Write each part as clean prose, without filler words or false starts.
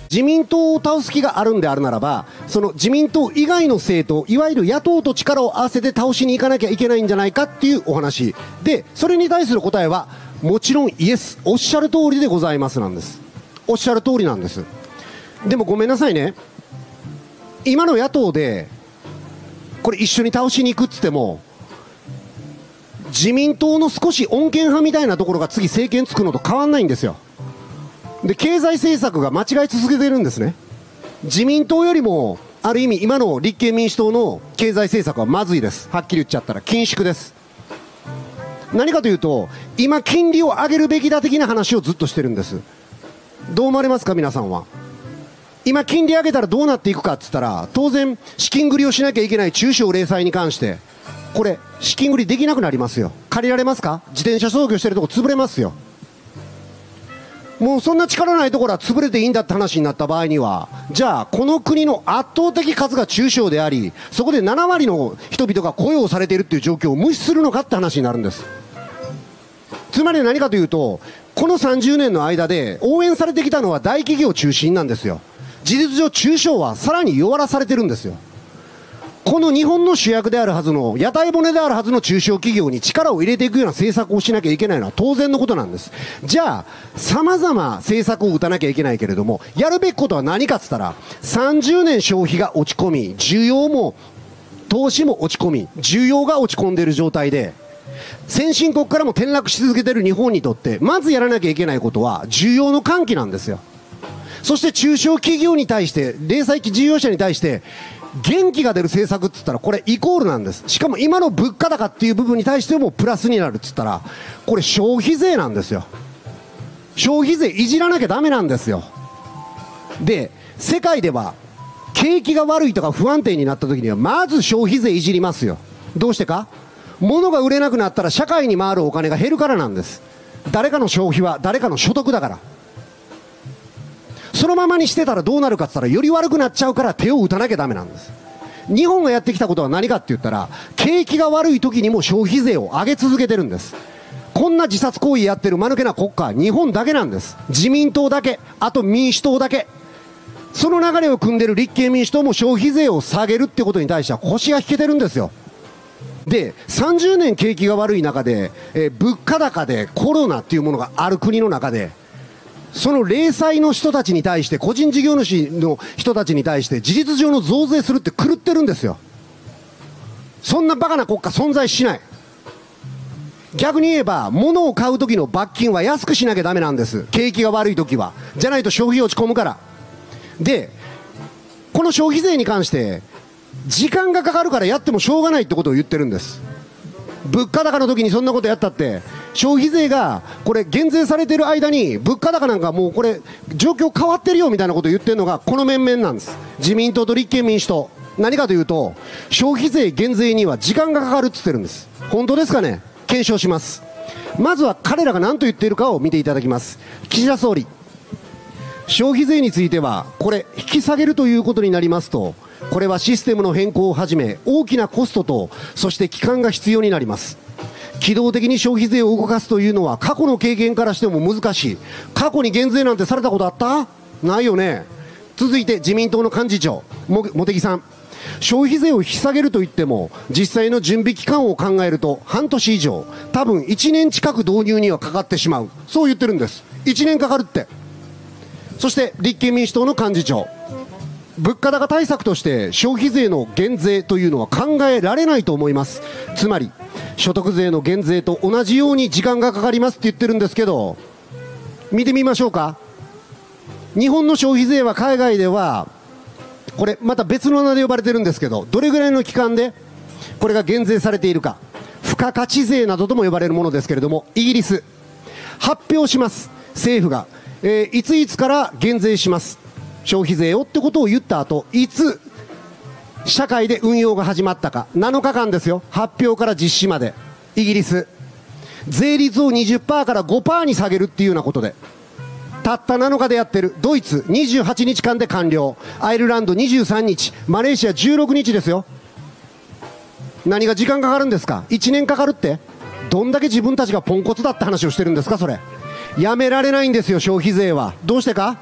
自民党を倒す気があるんであるならば、その自民党以外の政党、いわゆる野党と力を合わせて倒しに行かなきゃいけないんじゃないかっていうお話で、それに対する答えはもちろんイエス、おっしゃる通りでございますなんです。おっしゃる通りなんです。でもごめんなさいね、今の野党でこれ一緒に倒しに行くっつっても、自民党の少し穏健派みたいなところが次政権つくのと変わんないんですよ。で、経済政策が間違い続けてるんですね。自民党よりもある意味今の立憲民主党の経済政策はまずいです。はっきり言っちゃったら緊縮です。何かというと、今金利を上げるべきだ的な話をずっとしてるんです。どう思われますか皆さんは。今金利上げたらどうなっていくかって言ったら、当然資金繰りをしなきゃいけない中小零細に関してこれ資金繰りできなくなりますよ。借りられますか。自転車操業してるとこ潰れますよ。もうそんな力ないところは潰れていいんだって話になった場合には、じゃあこの国の圧倒的数が中小であり、そこで7割の人々が雇用されているっていう状況を無視するのかって話になるんです。つまり何かというと、この30年の間で応援されてきたのは大企業中心なんですよ。事実上中小はさらに弱らされてるんですよ。この日本の主役であるはずの、屋台骨であるはずの中小企業に力を入れていくような政策をしなきゃいけないのは当然のことなんです。じゃあ様々政策を打たなきゃいけないけれども、やるべきことは何かっつったら、30年消費が落ち込み、需要も投資も落ち込み、需要が落ち込んでいる状態で、先進国からも転落し続けている日本にとって、まずやらなきゃいけないことは需要の喚起なんですよ。そして中小企業に対して、零細事業者に対して元気が出る政策って言ったら、これイコールなんです。しかも今の物価高っていう部分に対してもプラスになるって言ったら、これ消費税なんですよ。消費税いじらなきゃダメなんですよ。で、世界では景気が悪いとか不安定になった時にはまず消費税いじりますよ。どうしてか。物が売れなくなったら社会に回るお金が減るからなんです。誰かの消費は誰かの所得だから。そのままにしてたらどうなるかって言ったら、より悪くなっちゃうから手を打たなきゃダメなんです。日本がやってきたことは何かって言ったら、景気が悪い時にも消費税を上げ続けてるんです。こんな自殺行為やってる間抜けな国家は日本だけなんです。自民党だけ、あと民主党だけ。その流れを組んでる立憲民主党も消費税を下げるってことに対しては腰が引けてるんですよ。で、30年景気が悪い中で、物価高でコロナっていうものがある国の中で、その零細の人たちに対して、個人事業主の人たちに対して事実上の増税するって狂ってるんですよ。そんなバカな国家存在しない。逆に言えば、物を買う時の罰金は安くしなきゃダメなんです。景気が悪い時は。じゃないと消費落ち込むから。で、この消費税に関して時間がかかるからやってもしょうがないってことを言ってるんです。物価高の時にそんなことやったって消費税がこれ減税されてる間に物価高なんかもうこれ状況変わってるよみたいなことを言ってるのがこの面々なんです。自民党と立憲民主党。何かというと、消費税減税には時間がかかるって言ってるんです。本当ですかね。検証します。まずは彼らが何と言っているかを見ていただきます。岸田総理、消費税についてはこれ引き下げるということになりますと、これはシステムの変更をはじめ大きなコストと、そして期間が必要になります。機動的に消費税を動かすというのは過去の経験からしても難しい。過去に減税なんてされたことあった？ないよね。続いて自民党の幹事長茂木さん、消費税を引き下げるといっても実際の準備期間を考えると半年以上、多分1年近く導入にはかかってしまう、そう言ってるんです。1年かかるって。そして立憲民主党の幹事長、物価高対策として消費税の減税というのは考えられないと思います。つまり所得税の減税と同じように時間がかかりますって言ってるんですけど、見てみましょうか。日本の消費税は海外ではこれまた別の名で呼ばれてるんですけど、どれぐらいの期間でこれが減税されているか、付加価値税などとも呼ばれるものですけれども、イギリス発表します。政府が、いついつから減税します消費税をってことを言った後、いつ社会で運用が始まったか、7日間ですよ、発表から実施まで。イギリス税率を 20% から 5% に下げるっていうようなことでたった7日でやってる。ドイツ28日間で完了、アイルランド23日、マレーシア16日ですよ。何が時間かかるんですか。1年かかるって。どんだけ自分たちがポンコツだって話をしてるんですか。それやめられないんですよ消費税は。どうしてか。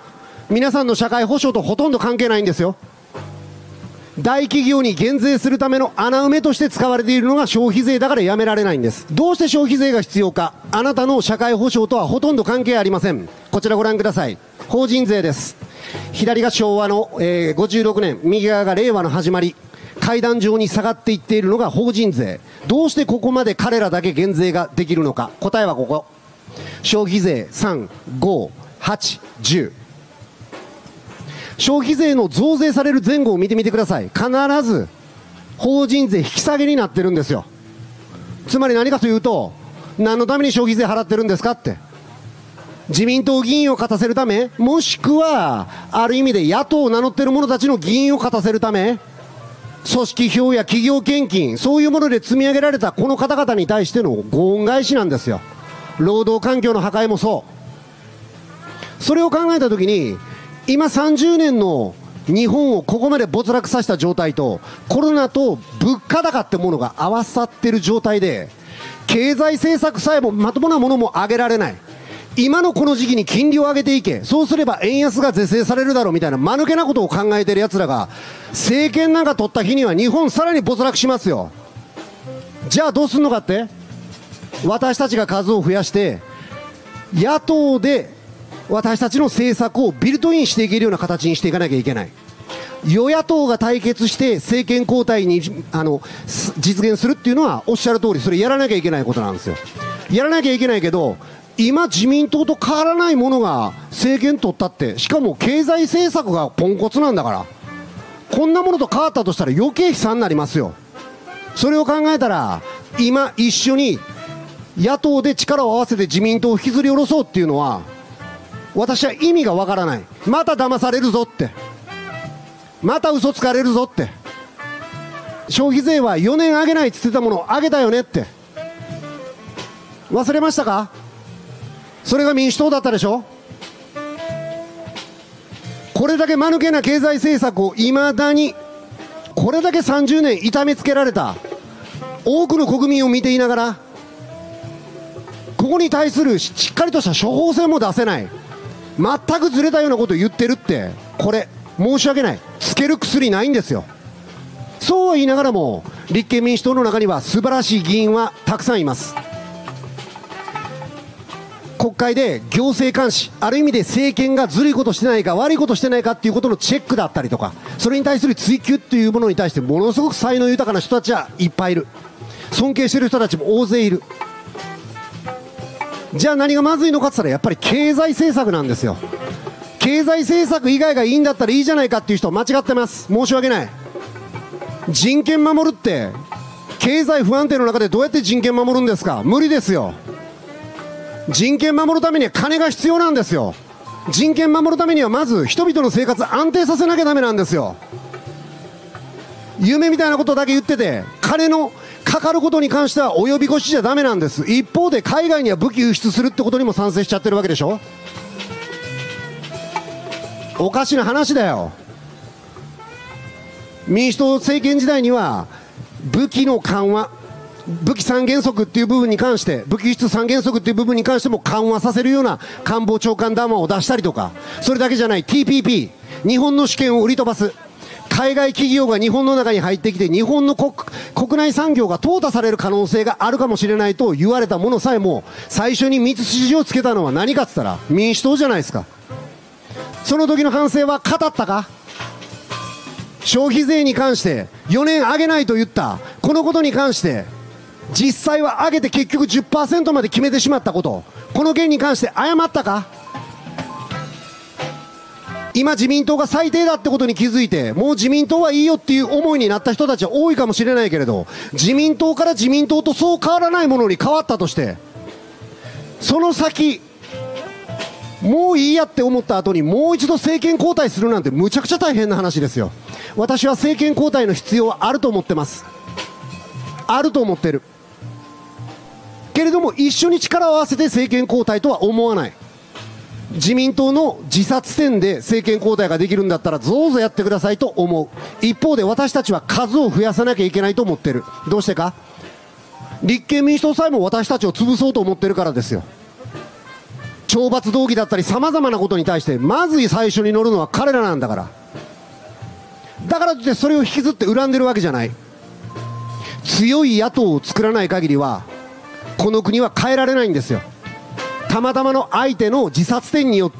皆さんの社会保障とほとんど関係ないんですよ。大企業に減税するための穴埋めとして使われているのが消費税だからやめられないんです。どうして消費税が必要か。あなたの社会保障とはほとんど関係ありません。こちらご覧ください。法人税です。左が昭和の、56年、右側が令和の始まり。階段上に下がっていっているのが法人税。どうしてここまで彼らだけ減税ができるのか。答えはここ。消費税3、5、8、10。消費税の増税される前後を見てみてください。必ず法人税引き下げになってるんですよ。つまり何かというと、何のために消費税払ってるんですかって。自民党議員を勝たせるため、もしくはある意味で野党を名乗っている者たちの議員を勝たせるため、組織票や企業献金、そういうもので積み上げられたこの方々に対してのご恩返しなんですよ。労働環境の破壊もそう。それを考えたときに、今30年の日本をここまで没落させた状態と、コロナと物価高ってものが合わさっている状態で、経済政策さえもまともなものも上げられない。今のこの時期に金利を上げていけ、そうすれば円安が是正されるだろうみたいな間抜けなことを考えている奴らが、政権なんか取った日には日本さらに没落しますよ。じゃあどうすんのかって、私たちが数を増やして、野党で私たちの政策をビルトインしていけるような形にしていかなきゃいけない。与野党が対決して政権交代に実現するっていうのはおっしゃる通り、それやらなきゃいけないことなんですよ。やらなきゃいけないけど、今自民党と変わらないものが政権取ったって、しかも経済政策がポンコツなんだから、こんなものと変わったとしたら余計悲惨になりますよ。それを考えたら、今一緒に野党で力を合わせて自民党を引きずり下ろそうっていうのは、私は意味がわからない。また騙されるぞって、また嘘つかれるぞって。消費税は4年上げないって言ってたものを上げたよねって、忘れましたか。それが民主党だったでしょ。これだけ間抜けな経済政策をいまだに、これだけ30年痛めつけられた多くの国民を見ていながら、ここに対するしっかりとした処方箋も出せない、全くずれたようなことを言ってるって、これ申し訳ない、つける薬ないんですよ。そうは言いながらも立憲民主党の中には素晴らしい議員はたくさんいます。国会で行政監視、ある意味で政権がずるいことしてないか悪いことしてないかっていうことのチェックだったりとか、それに対する追及っていうものに対してものすごく才能豊かな人たちはいっぱいいる。尊敬してる人たちも大勢いる。じゃあ何がまずいのかって言ったら、やっぱり経済政策なんですよ。経済政策以外がいいんだったらいいじゃないかっていう人は間違ってます。申し訳ない。人権守るって、経済不安定の中でどうやって人権守るんですか。無理ですよ。人権守るためには金が必要なんですよ。人権守るためにはまず人々の生活安定させなきゃダメなんですよ。夢みたいなことだけ言ってて、金のかかることに関しては及び腰じゃダメなんです。一方で海外には武器輸出するってことにも賛成しちゃってるわけでしょ。おかしな話だよ。民主党政権時代には武器の緩和、武器三原則っていう部分に関して、武器輸出三原則っていう部分に関しても緩和させるような官房長官談話を出したりとか、それだけじゃない TPP、日本の主権を売り飛ばす、海外企業が日本の中に入ってきて日本の国内産業が淘汰される可能性があるかもしれないと言われたものさえも、最初に道筋をつけたのは何かって言ったら民主党じゃないですか。その時の反省は語ったか。消費税に関して4年上げないと言ったこのことに関して、実際は上げて結局 10% まで決めてしまったこと、この件に関して謝ったか。今自民党が最低だってことに気づいて、もう自民党はいいよっていう思いになった人たちは多いかもしれないけれど、自民党から自民党とそう変わらないものに変わったとして、その先もういいやって思った後にもう一度政権交代するなんてむちゃくちゃ大変な話ですよ。私は政権交代の必要はあると思ってます。あると思ってるけれども、一緒に力を合わせて政権交代とは思わない。自民党の自殺点で政権交代ができるんだったらどうぞやってくださいと思う。一方で私たちは数を増やさなきゃいけないと思ってる。どうしてか。立憲民主党さえも私たちを潰そうと思ってるからですよ。 懲罰動議だったり様々なことに対して、まず最初に乗るのは彼らなんだから。だからといってそれを引きずって恨んでるわけじゃない。強い野党を作らない限りは、この国は変えられないんですよ。たまたまの相手の自殺点によって、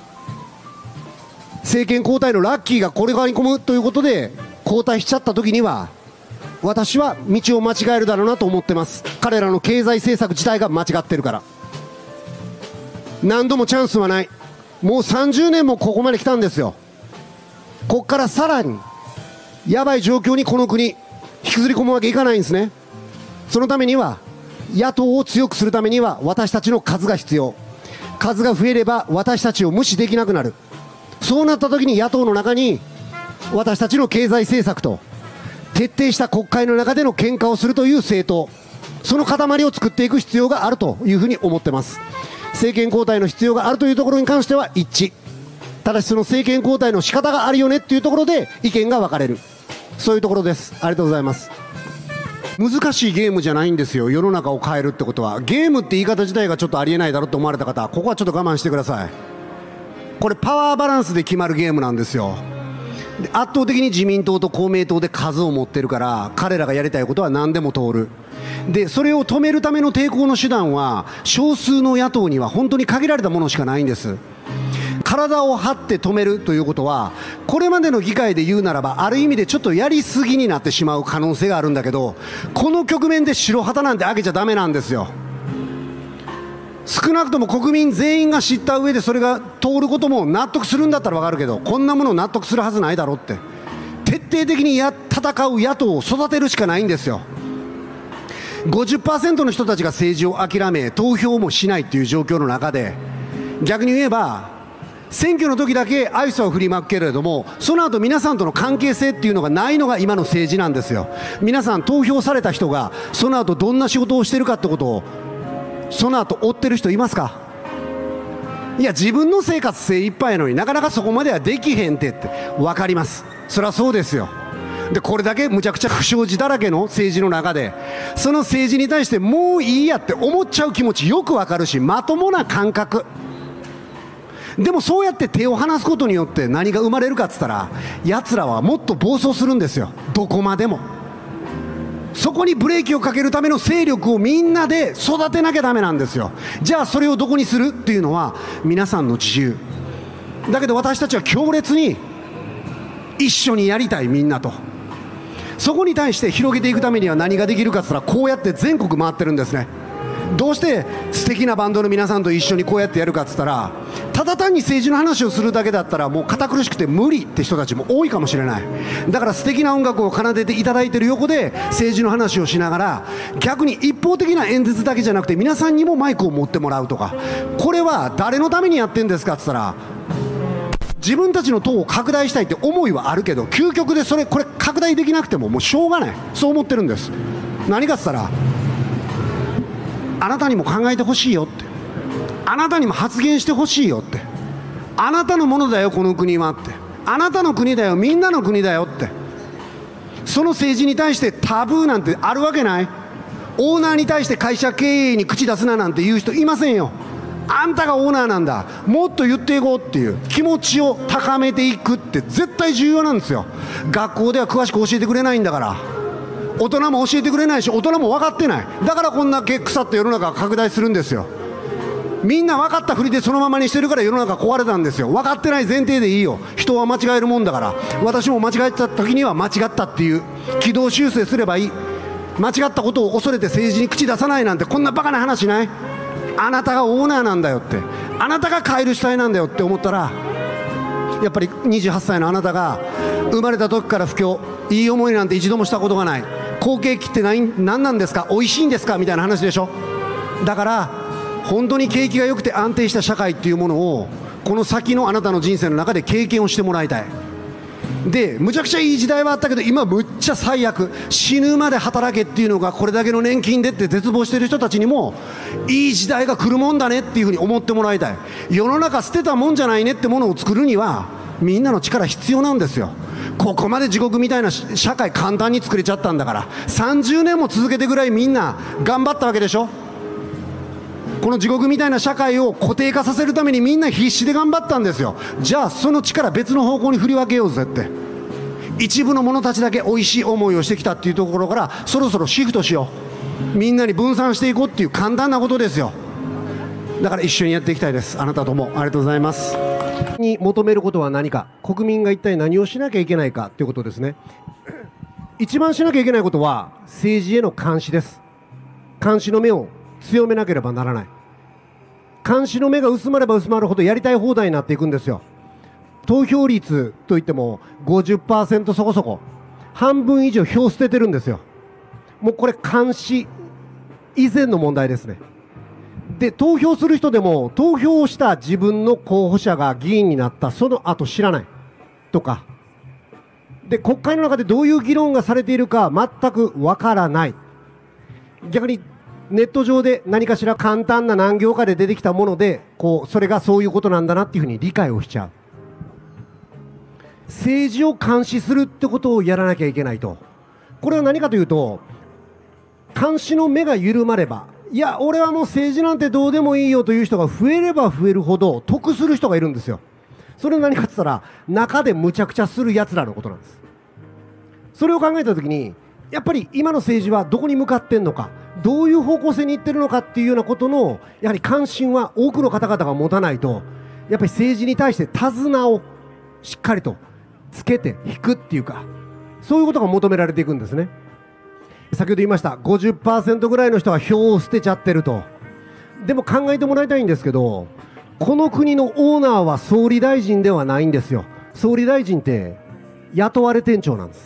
政権交代のラッキーがこれがに込むということで、交代しちゃった時には、私は道を間違えるだろうなと思ってます。彼らの経済政策自体が間違ってるから。何度もチャンスはない。もう30年もここまで来たんですよ。こっからさらにやばい状況にこの国引きずり込むわけいかないんですね。そのためには、野党を強くするためには私たちの数が必要。数が増えれば私たちを無視できなくなる。そうなった時に野党の中に私たちの経済政策と徹底した国会の中での喧嘩をするという政党、その塊を作っていく必要があるというふうに思ってます。政権交代の必要があるというところに関しては一致。ただしその政権交代の仕方があるよねっていうところで意見が分かれる。そういうところです。ありがとうございます。難しいゲームじゃないんですよ。世の中を変えるってことは。ゲームって言い方自体がちょっとありえないだろうと思われた方、ここはちょっと我慢してください。これパワーバランスで決まるゲームなんですよ。で、圧倒的に自民党と公明党で数を持ってるから、彼らがやりたいことは何でも通る。で、それを止めるための抵抗の手段は、少数の野党には本当に限られたものしかないんです。体を張って止めるということは、これまでの議会で言うならば、ある意味でちょっとやりすぎになってしまう可能性があるんだけど、この局面で白旗なんて上げちゃダメなんですよ。少なくとも国民全員が知った上でそれが通ることも納得するんだったら分かるけど、こんなもの納得するはずないだろうって。徹底的に戦う野党を育てるしかないんですよ。50% の人たちが政治を諦め、投票もしないっていう状況の中で、逆に言えば、選挙の時だけ愛想は振りまくけれども、その後皆さんとの関係性っていうのがないのが今の政治なんですよ。皆さん投票された人が、その後どんな仕事をしてるかってことを、その後追ってる人いますか？いや、自分の生活精一杯やのになかなかそこまではできへんって分かります。そりゃそうですよ。で、これだけむちゃくちゃ不祥事だらけの政治の中で、その政治に対してもういいやって思っちゃう気持ちよく分かるし、まともな感覚。でもそうやって手を離すことによって何が生まれるかっつったら、奴らはもっと暴走するんですよ。どこまでも。そこにブレーキをかけるための勢力をみんなで育てなきゃダメなんですよ。じゃあそれをどこにするっていうのは皆さんの自由だけど、私たちは強烈に一緒にやりたい、みんなと。そこに対して広げていくためには何ができるかって言ったら、こうやって全国回ってるんですね。どうして素敵なバンドの皆さんと一緒にこうやってやるかって言ったら、ただ単に政治の話をするだけだったらもう堅苦しくて無理って人たちも多いかもしれない。だから素敵な音楽を奏でていただいている横で政治の話をしながら、逆に一方的な演説だけじゃなくて皆さんにもマイクを持ってもらうとか、これは誰のためにやってんですかって言ったら、自分たちの党を拡大したいって思いはあるけど、究極でこれ拡大できなくてももうしょうがない、そう思ってるんです。何かって言ったら、あなたにも考えてほしいよって、あなたにも発言してほしいよって、あなたのものだよこの国はって、あなたの国だよ、みんなの国だよって。その政治に対してタブーなんてあるわけない。オーナーに対して会社経営に口出すななんて言う人いませんよ。あんたがオーナーなんだ、もっと言っていこうっていう気持ちを高めていくって絶対重要なんですよ。学校では詳しく教えてくれないんだから、大人も教えてくれないし、大人も分かってない。だからこんな腐った世の中が拡大するんですよ。みんな分かったふりでそのままにしてるから世の中壊れたんですよ。分かってない前提でいいよ。人は間違えるもんだから。私も間違えた時には間違ったっていう軌道修正すればいい。間違ったことを恐れて政治に口出さないなんてこんなバカな話ない。あなたがオーナーなんだよって、あなたが変える主体なんだよって思ったら、やっぱり28歳のあなたが生まれた時から不況、いい思いなんて一度もしたことがない、好景気って何なんですか、美味しいんですかみたいな話でしょ。だから本当に景気が良くて安定した社会っていうものをこの先のあなたの人生の中で経験をしてもらいたい。で、むちゃくちゃいい時代はあったけど今むっちゃ最悪、死ぬまで働けっていうのがこれだけの年金でって絶望している人たちにもいい時代が来るもんだねっていうふうに思ってもらいたい。世の中捨てたもんじゃないねってものを作るにはみんなの力必要なんですよ。ここまで地獄みたいな社会簡単に作れちゃったんだから、30年も続けてぐらいみんな頑張ったわけでしょ。 この地獄みたいな社会を固定化させるためにみんな必死で頑張ったんですよ。じゃあその力別の方向に振り分けようぜって。一部の者たちだけ美味しい思いをしてきたっていうところからそろそろシフトしよう、みんなに分散していこうっていう簡単なことですよ。だから一緒にやっていきたいです。あなたともありがとうございます。に求めることは何か、国民が一体何をしなきゃいけないかということですね。一番しなきゃいけないことは政治への監視です。監視の目を強めなければならない。監視の目が薄まれば薄まるほどやりたい放題になっていくんですよ。投票率といっても 50% そこそこ、半分以上票捨ててるんですよ。もうこれ監視以前の問題ですね。で、投票する人でも投票をした自分の候補者が議員になったその後知らないとかで、国会の中でどういう議論がされているか全くわからない。逆にネット上で何かしら簡単な何行かで出てきたものでそれがそういうことなんだなっていうふうに理解をしちゃう。政治を監視するってことをやらなきゃいけないと。これは何かというと、監視の目が緩まれば、いや俺はもう政治なんてどうでもいいよという人が増えれば増えるほど得する人がいるんですよ。それは何かって言ったら中でむちゃくちゃするやつらのことなんです。それを考えたときにやっぱり今の政治はどこに向かってんのか、どういう方向性に行ってるのかっていうようなことのやはり関心は多くの方々が持たないと、やっぱり政治に対して手綱をしっかりとつけて引くっていうか、そういうことが求められていくんですね。先ほど言いました 50% ぐらいの人が票を捨てちゃってると。でも考えてもらいたいんですけど、この国のオーナーは総理大臣ではないんですよ。総理大臣って雇われ店長なんです。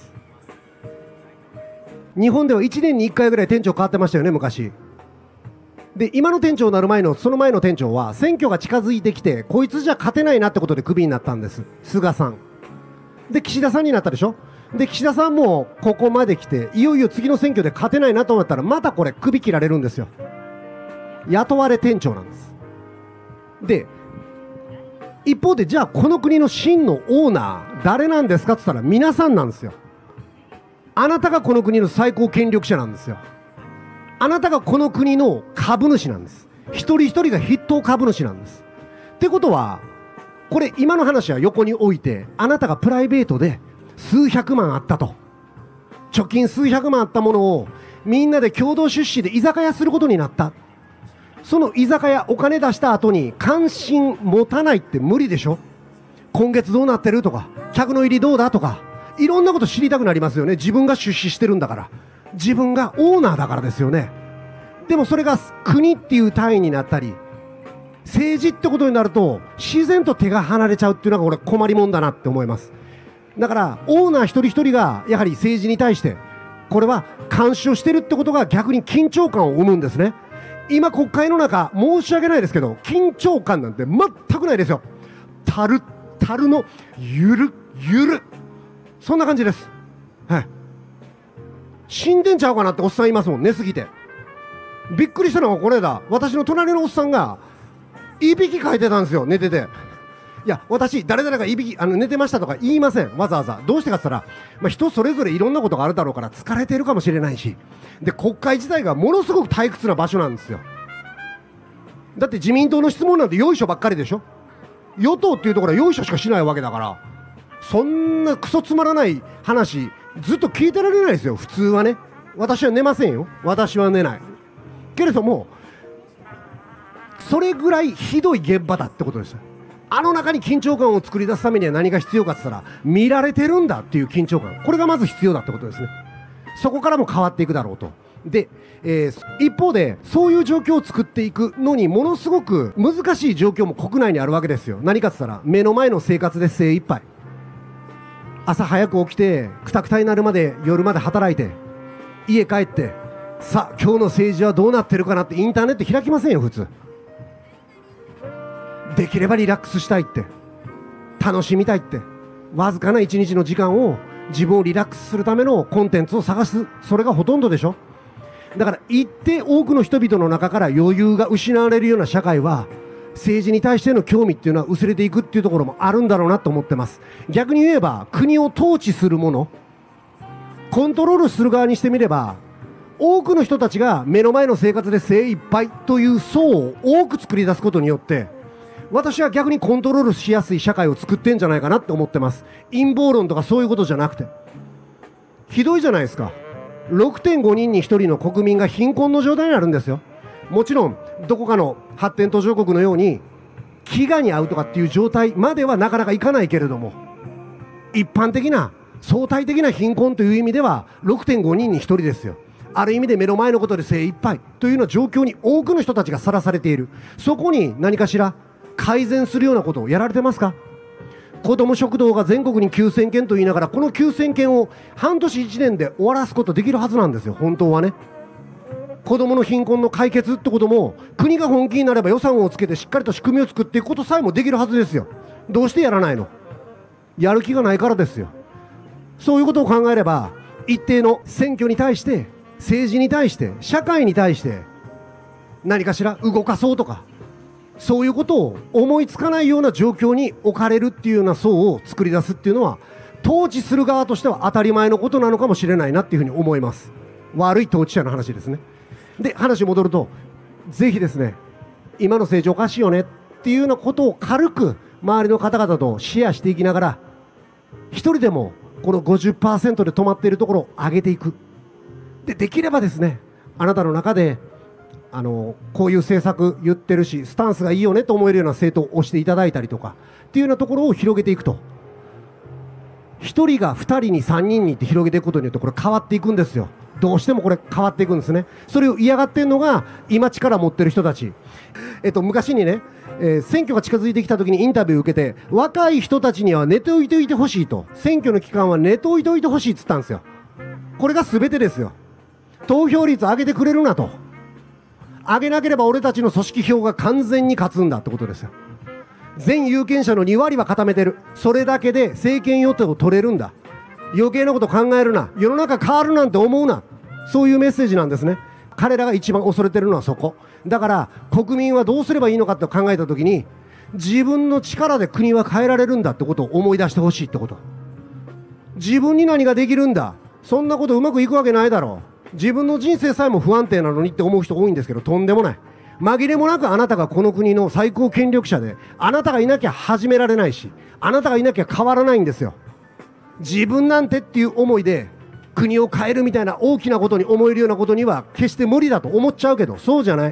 日本では1年に1回ぐらい店長変わってましたよね、昔。で、今の店長になる前のその前の店長は選挙が近づいてきてこいつじゃ勝てないなってことでクビになったんです。菅さんで岸田さんになったでしょ。で岸田さんもここまで来ていよいよ次の選挙で勝てないなと思ったらまたこれ首切られるんですよ。雇われ店長なんです。で一方でじゃあこの国の真のオーナー誰なんですかって言ったら皆さんなんですよ。あなたがこの国の最高権力者なんですよ。あなたがこの国の株主なんです。一人一人が筆頭株主なんです。ってことはこれ今の話は横に置いて、あなたがプライベートで数百万あったと、貯金数百万あったものをみんなで共同出資で居酒屋することになった。その居酒屋お金出した後に関心持たないって無理でしょ。今月どうなってるとか客の入りどうだとかいろんなこと知りたくなりますよね。自分が出資してるんだから、自分がオーナーだからですよね。でもそれが国っていう単位になったり政治ってことになると自然と手が離れちゃうっていうのが俺困りもんだなって思います。だからオーナー一人一人がやはり政治に対してこれは監視をしてるってことが逆に緊張感を生むんですね。今国会の中申し訳ないですけど緊張感なんて全くないですよ。たるたるのゆるゆる、そんな感じです。はい、死んでんちゃうかなっておっさんいますもん、寝すぎて。びっくりしたのがこれだ。私の隣のおっさんがいびきかいてたんですよ、寝てて。いや私誰々がいびき寝てましたとか言いません。わざわざどうしてかって言ったら、人それぞれいろんなことがあるだろうから疲れてるかもしれないし、で国会自体がものすごく退屈な場所なんですよ。だって自民党の質問なんてよいしょばっかりでしょ。与党っていうところはよいしょしかしないわけだから、そんなクソつまらない話ずっと聞いてられないですよ普通はね。私は寝ませんよ、私は寝ないけれども、それぐらいひどい現場だってことです。あの中に緊張感を作り出すためには何が必要かって言ったら見られてるんだっていう緊張感、これがまず必要だってことですね。そこからも変わっていくだろうと。で、一方でそういう状況を作っていくのにものすごく難しい状況も国内にあるわけですよ。何かって言ったら目の前の生活で精一杯、朝早く起きてくたくたになるまで夜まで働いて家帰ってさあ今日の政治はどうなってるかなってインターネット開きませんよ普通。できればリラックスしたいって、楽しみたいって、わずかな一日の時間を自分をリラックスするためのコンテンツを探す、それがほとんどでしょ。だから一定多くの人々の中から余裕が失われるような社会は政治に対しての興味っていうのは薄れていくっていうところもあるんだろうなと思ってます。逆に言えば国を統治するもの、コントロールする側にしてみれば多くの人たちが目の前の生活で精一杯という層を多く作り出すことによって、私は逆にコントロールしやすい社会を作ってんじゃないかなって思ってます。陰謀論とかそういうことじゃなくて。ひどいじゃないですか。6.5 人に1人の国民が貧困の状態にあるんですよ。もちろんどこかの発展途上国のように飢餓に遭うとかっていう状態まではなかなかいかないけれども、一般的な相対的な貧困という意味では 6.5 人に1人ですよ。ある意味で目の前のことで精一杯というような状況に多くの人たちがさらされている。そこに何かしら改善するようなことをやられてますか？子ども食堂が全国に9000件と言いながら、この9000件を半年1年で終わらすことできるはずなんですよ、本当はね。子どもの貧困の解決ってことも、国が本気になれば予算をつけてしっかりと仕組みを作っていくことさえもできるはずですよ。どうしてやらないの？やる気がないからですよ。そういうことを考えれば、一定の選挙に対して、政治に対して、社会に対して何かしら動かそうとか、そういうことを思いつかないような状況に置かれるっていうような層を作り出すっていうのは、統治する側としては当たり前のことなのかもしれないなっていうふうに思います。悪い統治者の話ですね。で、話戻ると、ぜひですね、今の政治おかしいよねっていうようなことを軽く周りの方々とシェアしていきながら、一人でもこの 50% で止まっているところを上げていく。で、できればですね、あなたの中でこういう政策言ってるしスタンスがいいよねと思えるような政党を押していただいたりとかっていうようなところを広げていくと、1人が2人に3人にって広げていくことによってこれ変わっていくんですよ。どうしてもこれ変わっていくんですね。それを嫌がっているのが今力を持っている人たち。昔にね、選挙が近づいてきた時にインタビューを受けて、若い人たちには寝ておいてほしいと、選挙の期間は寝ておいてほしいって言ったんですよ。これが全てですよ。投票率上げてくれるなと、上げなければ俺たちの組織票が完全に勝つんだってことですよ。全有権者の2割は固めてる。それだけで政権与党を取れるんだ。余計なこと考えるな。世の中変わるなんて思うな。そういうメッセージなんですね。彼らが一番恐れてるのはそこ。だから国民はどうすればいいのかって考えたときに、自分の力で国は変えられるんだってことを思い出してほしいってこと。自分に何ができるんだ。そんなことうまくいくわけないだろう。自分の人生さえも不安定なのにって思う人多いんですけど、とんでもない。紛れもなくあなたがこの国の最高権力者で、あなたがいなきゃ始められないし、あなたがいなきゃ変わらないんですよ。自分なんてっていう思いで国を変えるみたいな大きなことに思えるようなことには決して無理だと思っちゃうけど、そうじゃない。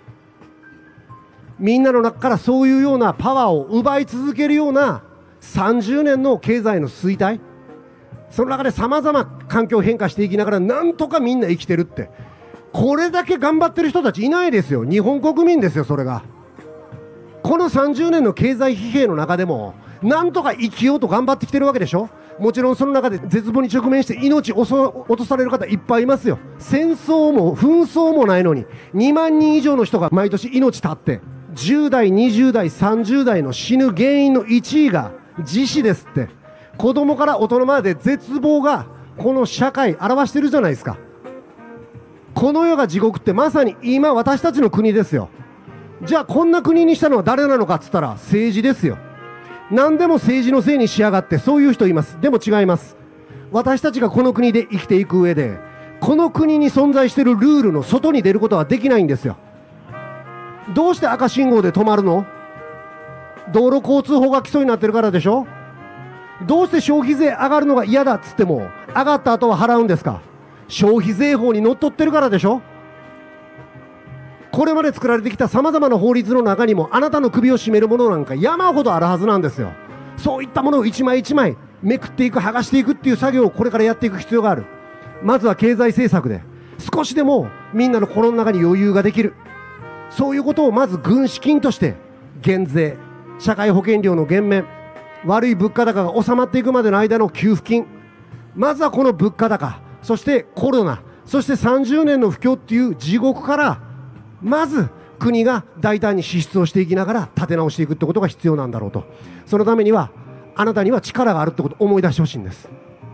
みんなの中からそういうようなパワーを奪い続けるような30年の経済の衰退、その中でさまざま環境変化していきながらなんとかみんな生きてるって、これだけ頑張ってる人たちいないですよ。日本国民ですよ。それがこの30年の経済疲弊の中でもなんとか生きようと頑張ってきてるわけでしょ。もちろんその中で絶望に直面して命を落とされる方いっぱいいますよ。戦争も紛争もないのに2万人以上の人が毎年命絶って、10代20代30代の死ぬ原因の1位が自死ですって。子供から大人まで絶望がこの社会表してるじゃないですか。この世が地獄ってまさに今私たちの国ですよ。じゃあこんな国にしたのは誰なのかっつったら政治ですよ。何でも政治のせいにしやがって、そういう人います。でも違います。私たちがこの国で生きていく上で、この国に存在しているルールの外に出ることはできないんですよ。どうして赤信号で止まるの？道路交通法が基礎になってるからでしょ。どうして消費税上がるのが嫌だっつっても上がった後は払うんですか？消費税法にのっとってるからでしょ。これまで作られてきたさまざまな法律の中にもあなたの首を絞めるものなんか山ほどあるはずなんですよ。そういったものを一枚一枚めくっていく、剥がしていくっていう作業をこれからやっていく必要がある。まずは経済政策で少しでもみんなの心の中に余裕ができる、そういうことをまず軍資金として減税、社会保険料の減免、悪い物価高が収まっていくまでの間の給付金、まずはこの物価高、そしてコロナ、そして30年の不況っていう地獄からまず国が大胆に支出をしていきながら立て直していくってことが必要なんだろうと。そのためにはあなたには力があるってことを思い出してほしいんです。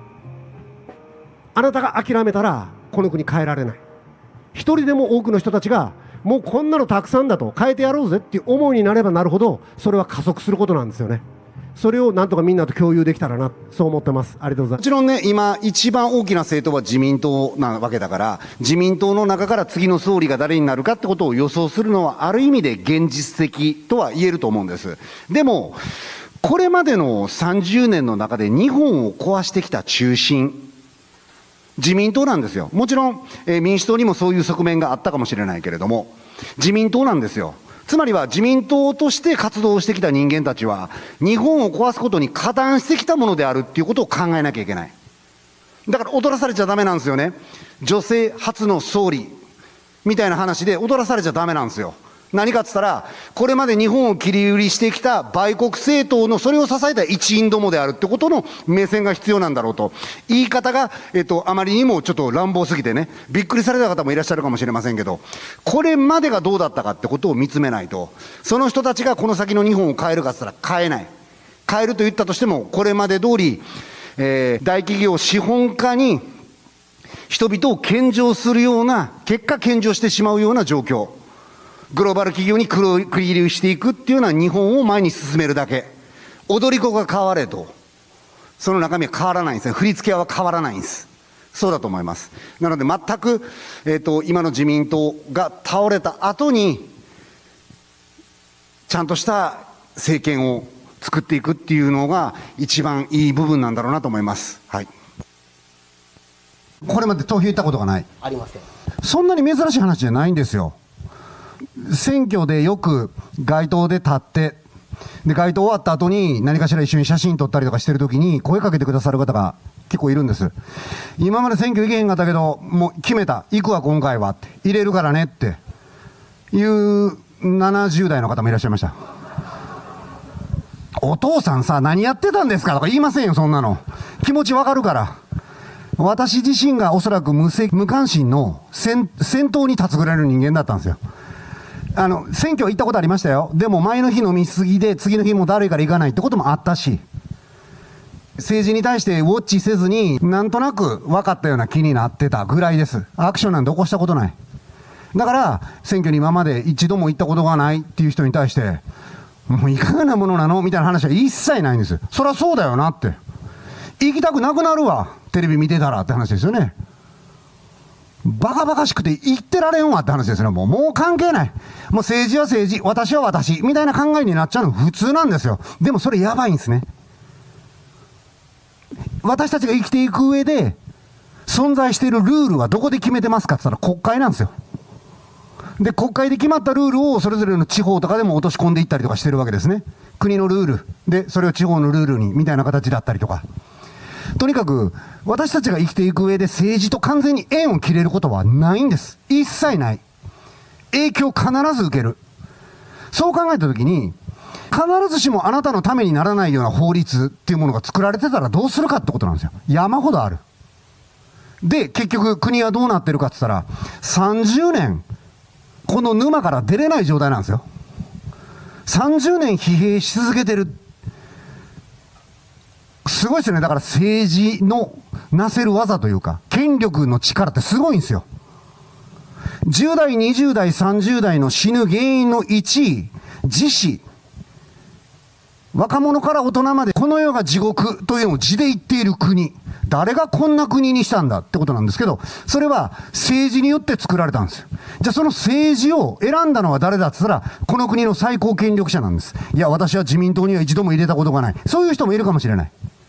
あなたが諦めたらこの国変えられない。一人でも多くの人たちがもうこんなのたくさんだと変えてやろうぜっていう思いになればなるほど、それは加速することなんですよね。 それをなんとかみんなと共有できたらな、そう思ってます。ありがとうございます。もちろんね、今、一番大きな政党は自民党なわけだから、自民党の中から次の総理が誰になるかってことを予想するのは、ある意味で現実的とは言えると思うんです。でも、これまでの30年の中で日本を壊してきた中心、自民党なんですよ。もちろん、民主党にもそういう側面があったかもしれないけれども、自民党なんですよ。つまりは自民党として活動してきた人間たちは、日本を壊すことに加担してきたものであるっていうことを考えなきゃいけない。だから踊らされちゃダメなんですよね。女性初の総理みたいな話で踊らされちゃダメなんですよ。何かっつったら、これまで日本を切り売りしてきた売国政党のそれを支えた一員どもであるってことの目線が必要なんだろうと。言い方が、あまりにもちょっと乱暴すぎてね、びっくりされた方もいらっしゃるかもしれませんけど、これまでがどうだったかってことを見つめないと、その人たちがこの先の日本を変えるかっつったら変えない。変えると言ったとしても、これまで通り、大企業資本家に人々を献上するような、結果献上してしまうような状況。グローバル企業に繰り入れしていくっていうのは日本を前に進めるだけ。踊り子が変われと。その中身は変わらないんですね。振り付けは変わらないんです。そうだと思います。なので全く、今の自民党が倒れた後に、ちゃんとした政権を作っていくっていうのが一番いい部分なんだろうなと思います。はい。これまで投票行ったことがない。 ありません。 そんなに珍しい話じゃないんですよ。選挙でよく街頭で立って、で、街頭終わった後に何かしら一緒に写真撮ったりとかしてるときに声かけてくださる方が結構いるんです。今まで選挙行けへんかったけど、もう決めた。行くわ今回はって。入れるからねっていう70代の方もいらっしゃいました。お父さんさ、何やってたんですかとか言いませんよ、そんなの。気持ちわかるから。私自身がおそらく無関心の先頭に立つぐらいの人間だったんですよ。選挙行ったことありましたよ。でも前の日飲みすぎで次の日もだるいから行かないってこともあったし、政治に対してウォッチせずになんとなく分かったような気になってたぐらいです。アクションなんて起こしたことない。だから選挙に今まで一度も行ったことがないっていう人に対して、もういかがなものなのみたいな話は一切ないんです。そりゃそうだよなって。行きたくなくなるわ。テレビ見てたらって話ですよね。バカバカしくて言ってられんわって話ですね。もう関係ない。もう政治は政治、私は私、みたいな考えになっちゃうの普通なんですよ。でもそれやばいんですね。私たちが生きていく上で、存在しているルールはどこで決めてますかって言ったら国会なんですよ。で、国会で決まったルールをそれぞれの地方とかでも落とし込んでいったりとかしてるわけですね。国のルール。で、それを地方のルールに、みたいな形だったりとか。とにかく、私たちが生きていく上で政治と完全に縁を切れることはないんです。一切ない。影響を必ず受ける。そう考えたときに、必ずしもあなたのためにならないような法律っていうものが作られてたらどうするかってことなんですよ。山ほどある。で、結局国はどうなってるかって言ったら、30年、この沼から出れない状態なんですよ。30年疲弊し続けてる。すごいですよね。だから政治のなせる技というか、権力の力ってすごいんですよ。10代、20代、30代の死ぬ原因の1位、自死。若者から大人までこの世が地獄というのを字で言っている国。誰がこんな国にしたんだってことなんですけど、それは政治によって作られたんですよ。じゃあその政治を選んだのは誰だって言ったら、この国の最高権力者なんです。いや、私は自民党には一度も入れたことがない。そういう人もいるかもしれない。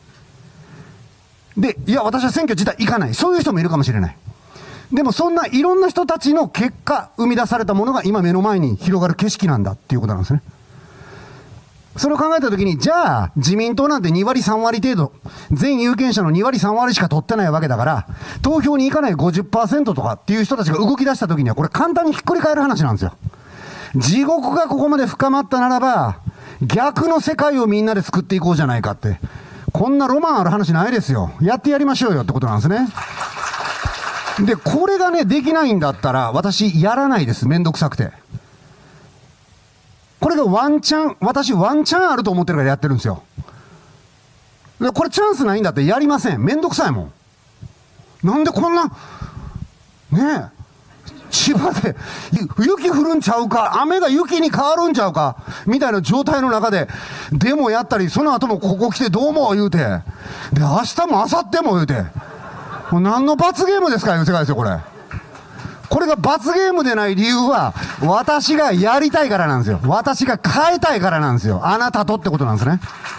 で、いや、私は選挙自体行かない。そういう人もいるかもしれない。でもそんないろんな人たちの結果、生み出されたものが今目の前に広がる景色なんだっていうことなんですね。それを考えたときに、じゃあ、自民党なんて2割3割程度、全有権者の2割3割しか取ってないわけだから、投票に行かない 50% とかっていう人たちが動き出したときには、これ簡単にひっくり返る話なんですよ。地獄がここまで深まったならば、逆の世界をみんなで作っていこうじゃないかって。こんなロマンある話ないですよ。やってやりましょうよってことなんですね。で、これがね、できないんだったら、私、やらないです。めんどくさくて。これがワンチャン、私ワンチャンあると思ってるからやってるんですよ。でこれチャンスないんだってやりません。めんどくさいもん。なんでこんな、ねえ、 千葉で雪降るんちゃうか、雨が雪に変わるんちゃうか、みたいな状態の中で、デモやったり、その後もここ来てどうも言うて、で、明日も明後日も言うて、もう何の罰ゲームですかいう世界ですよ、これ。これが罰ゲームでない理由は、私がやりたいからなんですよ。私が変えたいからなんですよ。あなたとってことなんですね。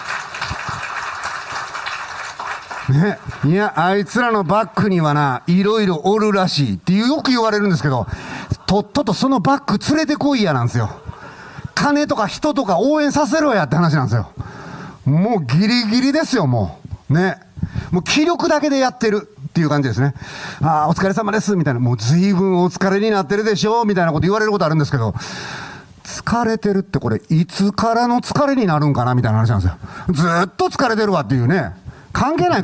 ね、いや、あいつらのバックにはな、いろいろおるらしいってよく言われるんですけど、とっととそのバック連れてこいやなんですよ。金とか人とか応援させろやって話なんですよ。もうギリギリですよ、もう。ね。もう気力だけでやってるっていう感じですね。ああ、お疲れ様です、みたいな。もう随分お疲れになってるでしょ、みたいなこと言われることあるんですけど、疲れてるってこれ、いつからの疲れになるんかなみたいな話なんですよ。ずーっと疲れてるわっていうね。関係ない、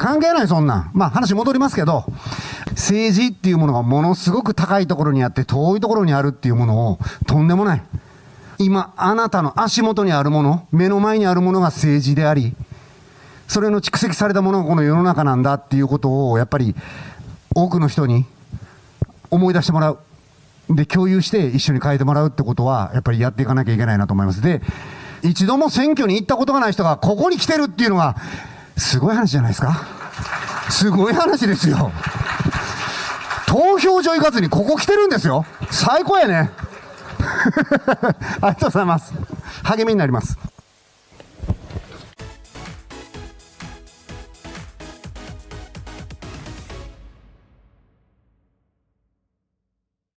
そんなん。まあ話戻りますけど、政治っていうものがものすごく高いところにあって遠いところにあるっていうものをとんでもない。今、あなたの足元にあるもの、目の前にあるものが政治であり、それの蓄積されたものがこの世の中なんだっていうことをやっぱり多くの人に思い出してもらう。で、共有して一緒に変えてもらうってことはやっぱりやっていかなきゃいけないなと思います。で、一度も選挙に行ったことがない人がここに来てるっていうのがすごい話じゃないですか。すごい話ですよ。投票所行かずにここ来てるんですよ。最高やね。ありがとうございます。励みになります。